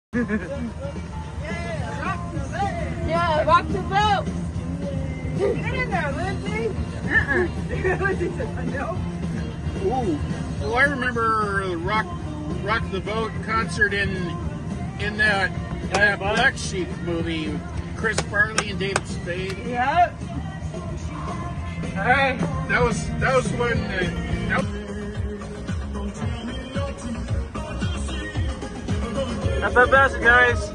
Yeah, rock the boat. Get in there, Lindsay. Lindsay said no. Ooh. Oh, I remember Rock the Boat concert in that Black Sheep movie. Chris Farley and David Spade. Yeah. All right. That was when. Not that bad, guys.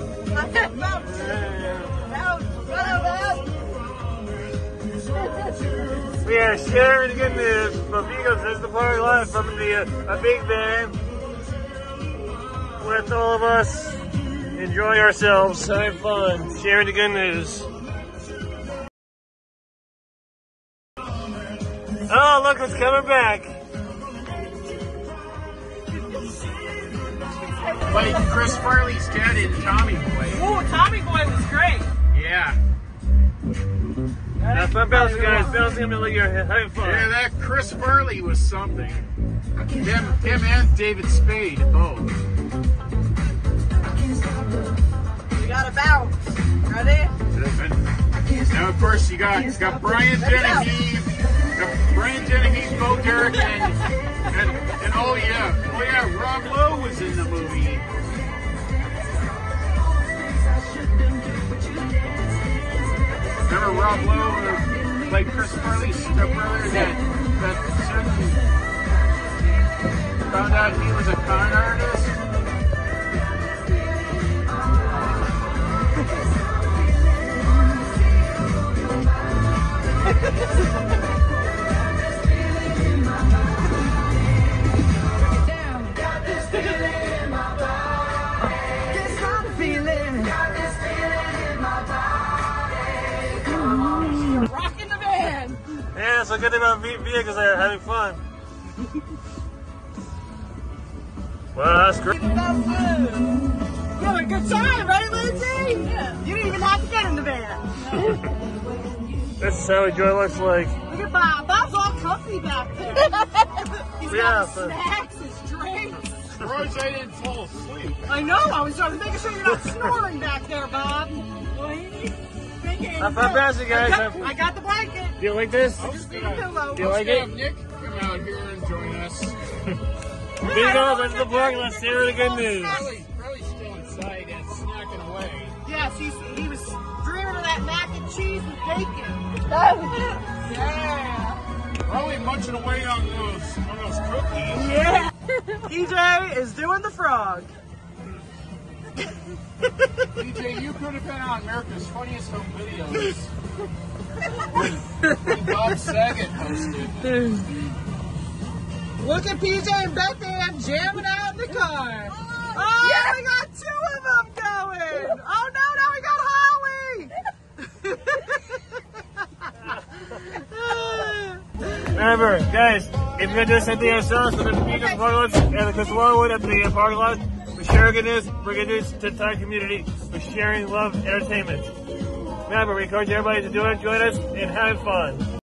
We are sharing the good news from Amigos. This is the party live from a big van with all of us enjoying ourselves, having fun, sharing the good news. Oh, look what's coming back. Like Chris Farley's dad in Tommy Boy. Ooh, Tommy Boy was great. Yeah. Have fun bouncing, guys. Bouncing until you're having fun. Yeah, that Chris Farley was something. Him and David Spade both. We gotta bounce. Ready? Now, of course, you got Brian Dennehy, Bo Derek, and oh yeah, Rob Lowe was in the movie. Remember Rob Lowe, like Chris Farley's stepbrother that found out he was a con artist? Rocking the van. Yeah, that's a good thing about vehicles. They're having fun. Well, that's great. You had a good time, right, Lindsay? Yeah. You didn't even have to get in the van. This is how joy looks like. Look at Bob. Bob's all comfy back there. He's got his snacks, his drinks. Surprised I didn't fall asleep. I know. I was making sure you're not snoring back there, Bob. Have fun bouncing, guys. I got the blanket. Do you like this? I was Do you gonna like have it? Nick come out here and join us. Here you go. That's the vlog. Let's hear the good news. Probably still inside and snacking away. Yes, he was dreaming of that mac and cheese with bacon. Yeah. Probably munching away on those cookies. Yeah. EJ is doing the frog. DJ, you could have been on America's Funniest Home Videos when Bob Saget hosted. Look at PJ and Beth Ann jamming out in the car. Oh, yeah. We got two of them going. Oh, no, we got Holly. Remember, guys, if you're going to do something ourselves for the Amigos Parking and the Chris Wildwood at the parking lot, we're sharing good news. We're going to do this to the entire community. We're sharing love, entertainment. Remember, we encourage everybody to join us and have fun.